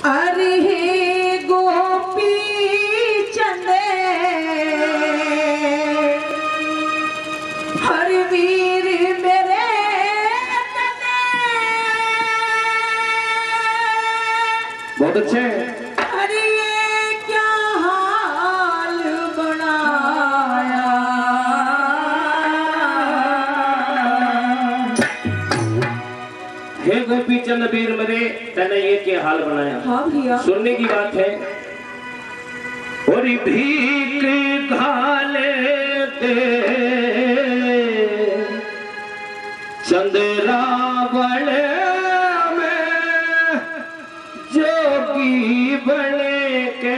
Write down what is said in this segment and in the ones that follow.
अरे हे गोपी चंदे हर वीर मेरे तने। बहुत अच्छे। अरे ये क्या हाल बनाया। हे गोपी चंद वीर मेरे तने ये क्या हाल बनाया। हाँ भैया सुनने की बात है। और भीख घाले ते चंद्रावण में जोगी बने के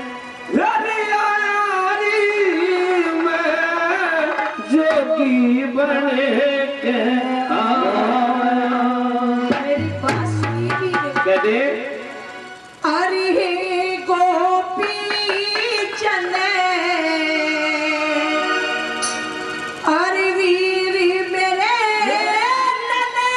हरियाणी में जोगी बने के मेरी बात सुनिए कह दे। अरे हे गोपी चंदे अरे वीर मेरे नने।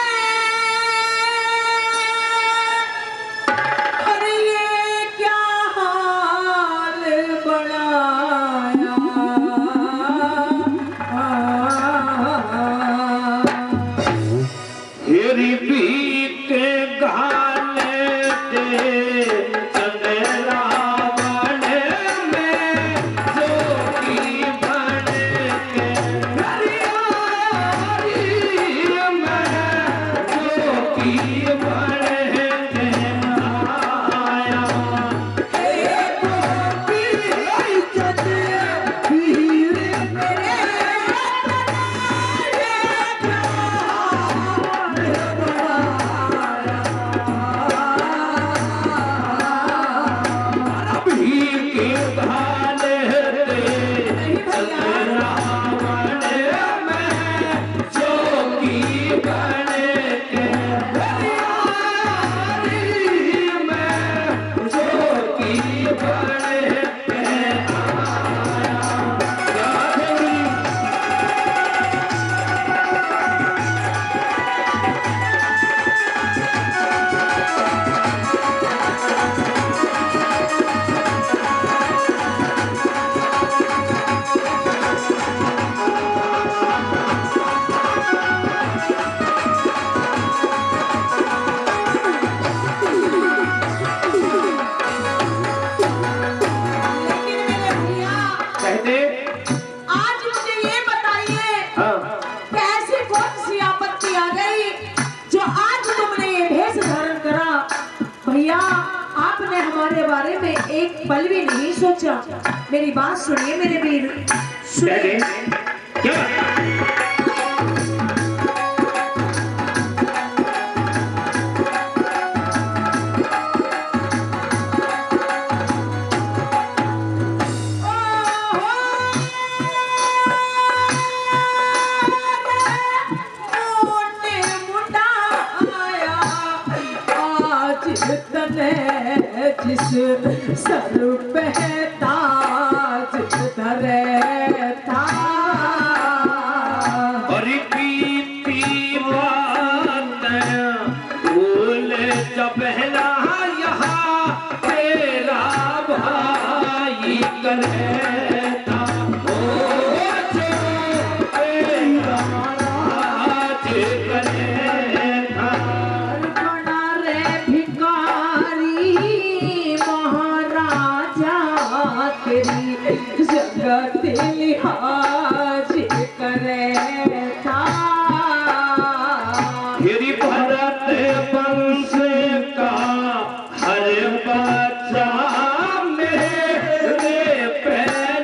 अरे ये क्या हाल बनाया। हेरी भीख घाले ते चंद्रावण में जोगी बने के हरियाणी में जोगी बने के आया। हे गोपी चंद वीर मेरे भैया आपने हमारे बारे में एक पल भी नहीं सोचा। मेरी बात सुनिए मेरे वीर सुनिए। क्या जिस सर पे ताज धरे था। और बीती बात भूल जब पहला यहाँ तेरा भाई करता हो जो तेरा राज करता। बड़ा रे भिखारी महाराजा तेरी जगत लिहाज करे था। तेरी भरत वंश का हर बच्चा मेरे पैर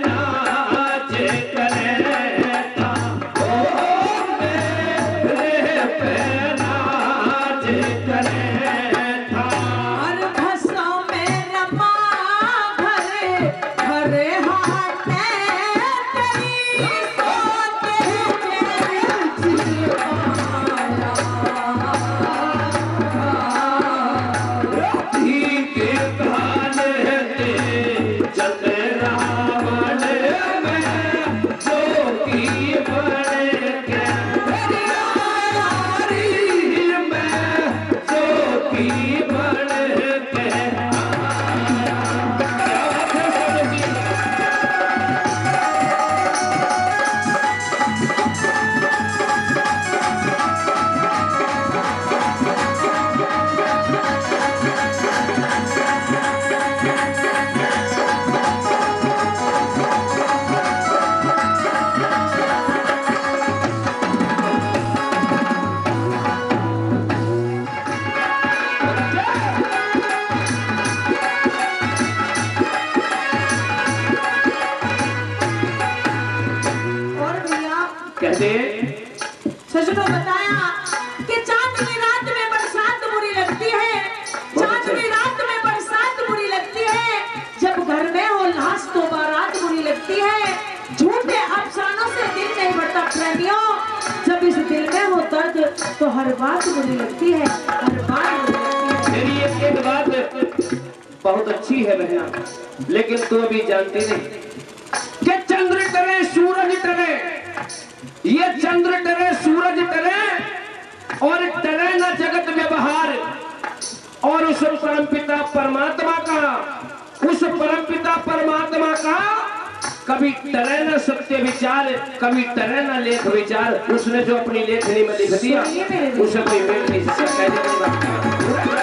दे। सजनों बताया कि चांदनी रात में बरसात बुरी लगती है, चांदनी रात में बरसात बुरी लगती है, जब घर में हो लाश तो बारात बुरी लगती है। झूठे अफसानों से दिल नहीं भरता प्रेमियों, जब इस दिल में हो दर्द तो हर बात बुरी लगती है, हर बात बुरी लगती है। मेरी एक बात बहुत अच्छी है बहना, लेकिन तू अभी जानती नहीं कि चंद्र टरे सूरज टरे, ये चंद्र टरे सूरज टरे और टरे न जगत व्यवहार। और उस परमपिता परमात्मा का, उस परमपिता परमात्मा का कभी टरे न सत्य विचार, कभी टरे न लेख विचार। उसने जो अपनी लेखनी में लिख दिया उसे कोई मेल नहीं सकता।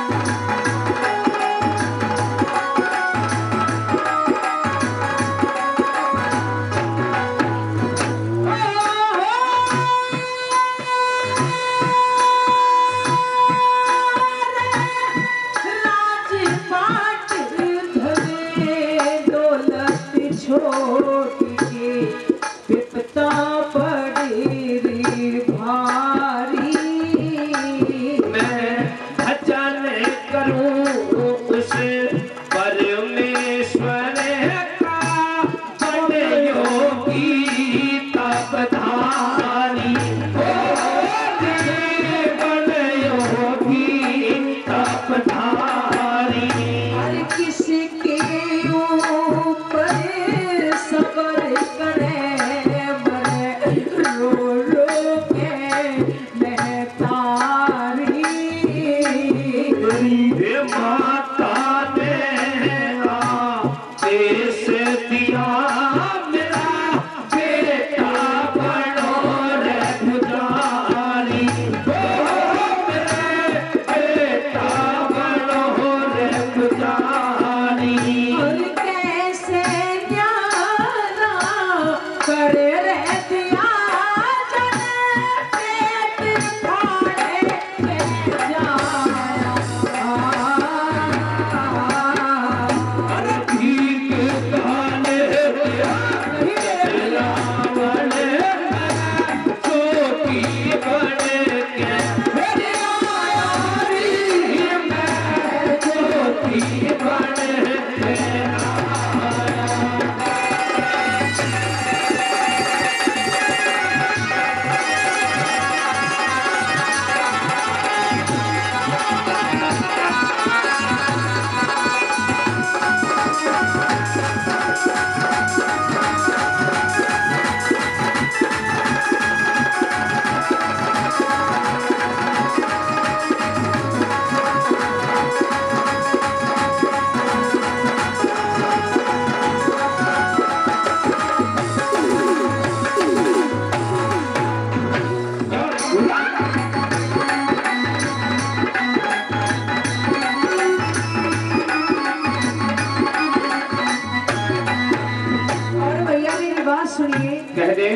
कह दे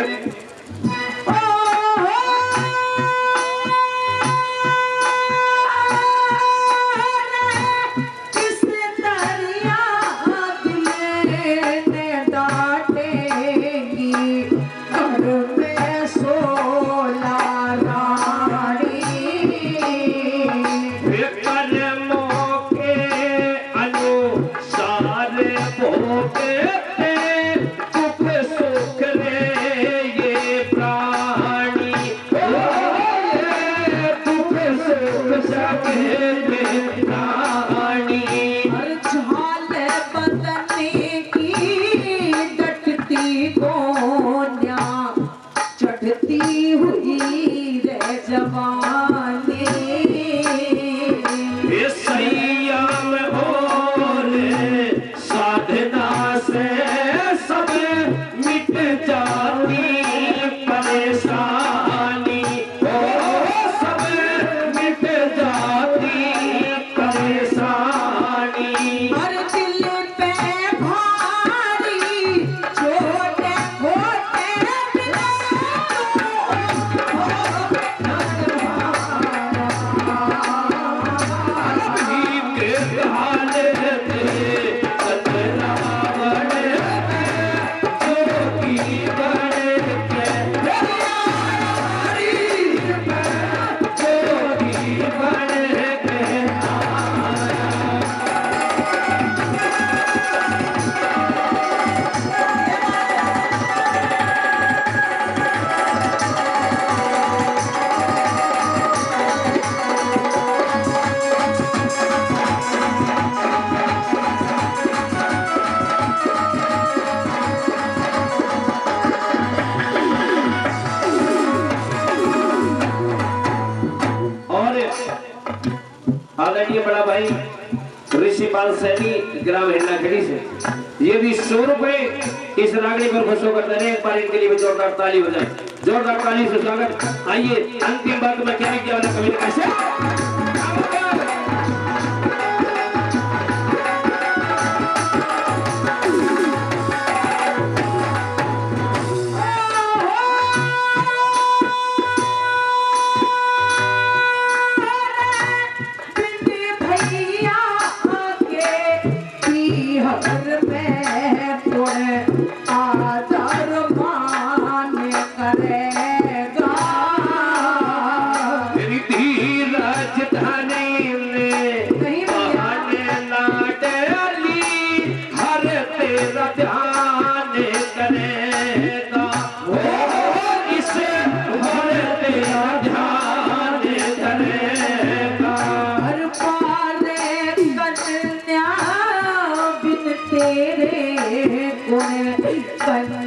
है बड़ा भाई ऋषिपाल सैनी ग्राम हिंडाखेड़ी से। ये भी 100 रुपए इस रागड़ी पर खुश होकर दे रहे। एक बार इनके लिए भी जोरदार ताली बजाएं। जोरदार ताली से स्वागत। आइए अंतिम बात में क्या किया कभी कैसे तेरे